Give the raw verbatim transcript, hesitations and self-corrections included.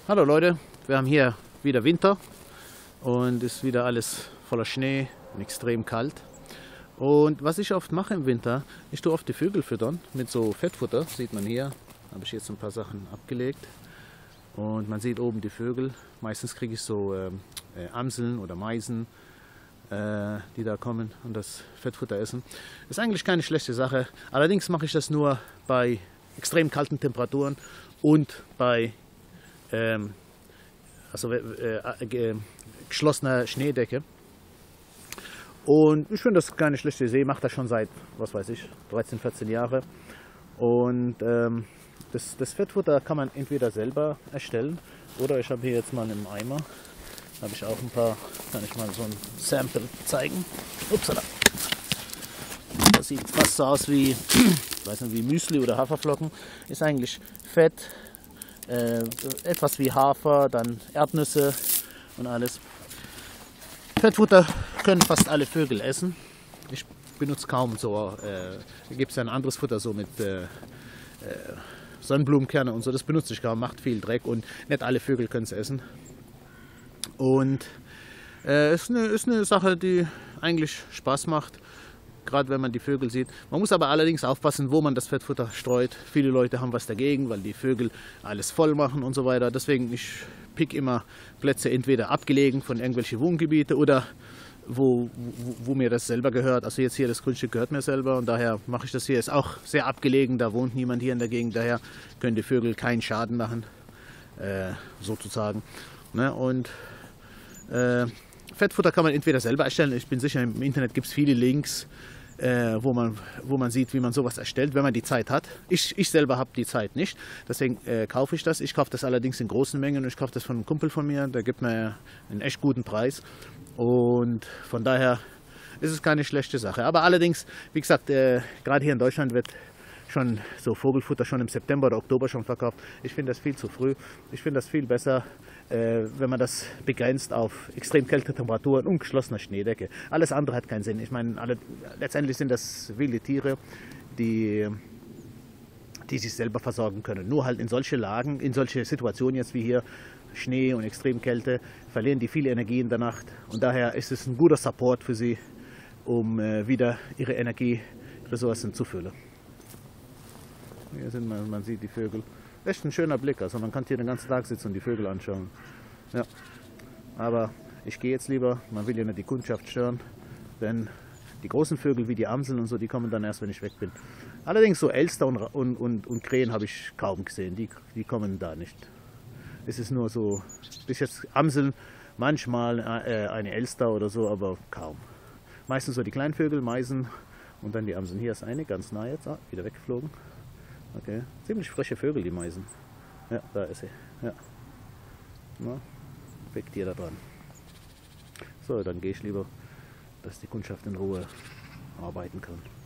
Hallo Leute, wir haben hier wieder Winter und es ist wieder alles voller Schnee und extrem kalt. Und was ich oft mache im Winter, ich tue oft die Vögel füttern mit so Fettfutter, sieht man hier, habe ich jetzt ein paar Sachen abgelegt. Und man sieht oben die Vögel, meistens kriege ich so äh, Amseln oder Meisen, äh, die da kommen und das Fettfutter essen. Ist eigentlich keine schlechte Sache, allerdings mache ich das nur bei extrem kalten Temperaturen und bei ähm, also, äh, äh, geschlossener Schneedecke. Und ich finde das keine schlechte Idee, mache das schon seit, was weiß ich, dreizehn, vierzehn Jahre. Und ähm, das, das Fettfutter kann man entweder selber erstellen oder ich habe hier jetzt mal einen Eimer. Da habe ich auch ein paar, kann ich mal so ein Sample zeigen. Upsala. Das sieht fast so aus wie, ich weiß nicht, wie Müsli oder Haferflocken. Ist eigentlich Fett, äh, etwas wie Hafer, dann Erdnüsse und alles. Fettfutter können fast alle Vögel essen. Ich benutze kaum so, äh, da gibt es ja ein anderes Futter so mit äh, äh, Sonnenblumenkerne und so, das benutze ich kaum, macht viel Dreck und nicht alle Vögel können es essen. Und äh, ist eine, ist eine Sache, die eigentlich Spaß macht, gerade wenn man die Vögel sieht. Man muss aber allerdings aufpassen, wo man das Fettfutter streut. Viele Leute haben was dagegen, weil die Vögel alles voll machen und so weiter. Deswegen, ich pick immer Plätze entweder abgelegen von irgendwelchen Wohngebieten oder wo, wo, wo mir das selber gehört. Also jetzt hier das Grundstück gehört mir selber und daher mache ich das hier. Ist auch sehr abgelegen, da wohnt niemand hier in der Gegend. Daher können die Vögel keinen Schaden machen, äh, sozusagen. Ne? Und äh, Fettfutter kann man entweder selber erstellen. Ich bin sicher, im Internet gibt es viele Links, Äh, wo, man, wo man sieht, wie man sowas erstellt, wenn man die Zeit hat. Ich, ich selber habe die Zeit nicht, deswegen äh, kaufe ich das. Ich kaufe das allerdings in großen Mengen und ich kaufe das von einem Kumpel von mir, der gibt mir einen echt guten Preis und von daher ist es keine schlechte Sache. Aber allerdings, wie gesagt, äh, gerade hier in Deutschland wird schon so Vogelfutter schon im September oder Oktober schon verkauft. Ich finde das viel zu früh. Ich finde das viel besser, äh, wenn man das begrenzt auf extrem kalte Temperaturen und geschlossener Schneedecke. Alles andere hat keinen Sinn. Ich meine, alle, letztendlich sind das wilde Tiere, die, die sich selber versorgen können. Nur halt in solche Lagen, in solche Situationen jetzt wie hier, Schnee und Extremkälte, verlieren die viel Energie in der Nacht. Und daher ist es ein guter Support für sie, um äh, wieder ihre Energieressourcen zu füllen. Hier sind man, man sieht die Vögel. Echt ein schöner Blick, also man kann hier den ganzen Tag sitzen und die Vögel anschauen. Ja. Aber ich gehe jetzt lieber, man will ja nicht die Kundschaft stören, denn die großen Vögel wie die Amseln und so, die kommen dann erst, wenn ich weg bin. Allerdings so Elster und, und, und, und Krähen habe ich kaum gesehen, die, die kommen da nicht. Es ist nur so, bis jetzt Amseln, manchmal äh, eine Elster oder so, aber kaum. Meistens so die kleinen Vögel, Meisen und dann die Amseln. Hier ist eine, ganz nah jetzt, ah, wieder weggeflogen. Okay, ziemlich frische Vögel, die Meisen. Ja, da ist sie. Ja. Na, weg dir da dran. So, dann gehe ich lieber, dass die Kundschaft in Ruhe arbeiten kann.